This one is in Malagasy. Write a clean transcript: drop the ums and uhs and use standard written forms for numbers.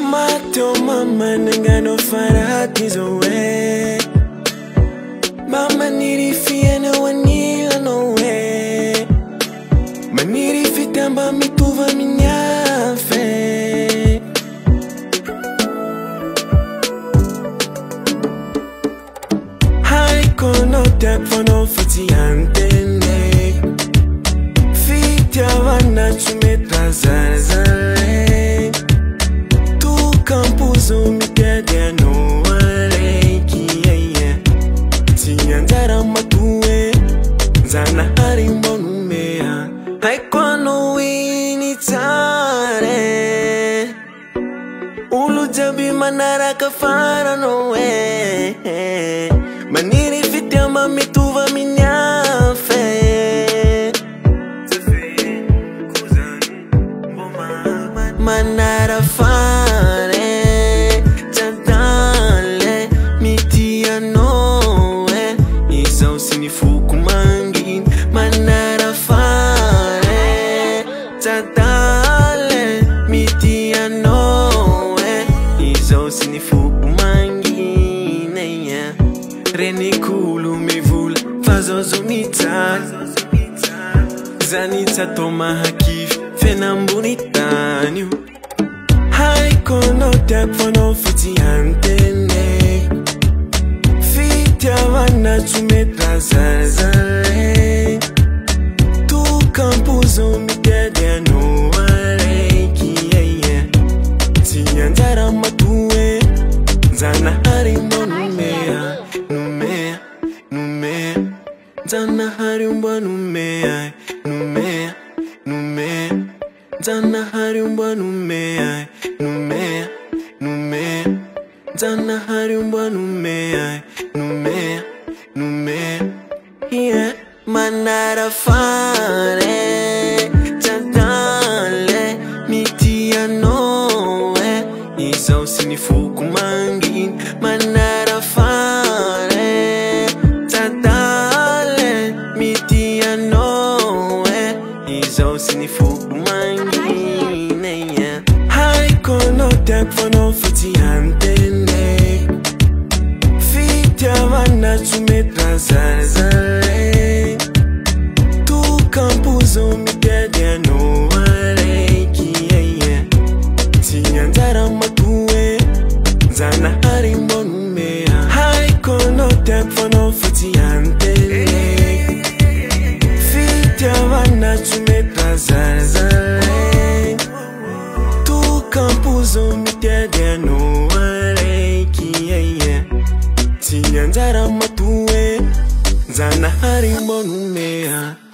Mato mama nengano faratizo we. Mama nirifia na wanila no we. Manirifitamba mituva minyafe. Haiko no telefono fati antene. Fitia wana chumeta zarzale. Tu campuzo mi kede no aleki yeah. Tiandara matue zana harimbo numea. Haiko no wini tare. Ulu jabi manara kafara no we. Maniri fitiamba mituva minyafe. Manara fare Tadale mitia noe Isao sinifuku mangin Manara fare Tadale mitia noe Isao sinifuku mangin Reni kulu mivula Fazo zumita Zanita toma hakif Fenambunitaniu Haiko no telefono fiti antene. Fitia wana chumeta zarzale. Tu campuzo mi kede no aleki yeah. Tiandara matue zana harimbo numea. Numea, numea Zana harimbo numea. Numea, numea Zana harimbo numea. Numea, numea Zana harimbo numea. Numea, numea yeah. Manara fare Tadale mitia noe Isao sinifuku mangin. Manara fare Tadale mitia noe Isao sinifuku mangin yeah. Haiko no telefono fiti antene. Fitia wana chumeta zarzale. Tu campuzo mi kede no aleki yeah. Tiandara matue zana harimbo numea. Haiko no telefono fiti antene. Fitia wana chumeta zarzale. Tu campuzo mi kede no aleki yeah. Tiandara matue zana harimbo numea.